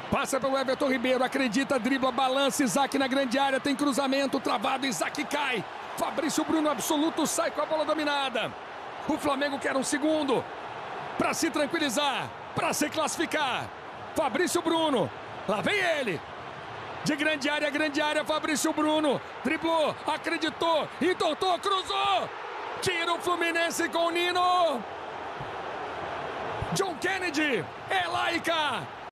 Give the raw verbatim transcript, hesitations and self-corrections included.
Passa pelo Everton Ribeiro, acredita, dribla, balança, Isaac na grande área, tem cruzamento, travado, Isaac cai. Fabrício Bruno absoluto sai com a bola dominada. O Flamengo quer um segundo para se tranquilizar, para se classificar. Fabrício Bruno, lá vem ele. De grande área, grande área, Fabrício Bruno. Driblou, acreditou, entortou, cruzou. Tira o Fluminense com o Nino. John Kennedy, é laica.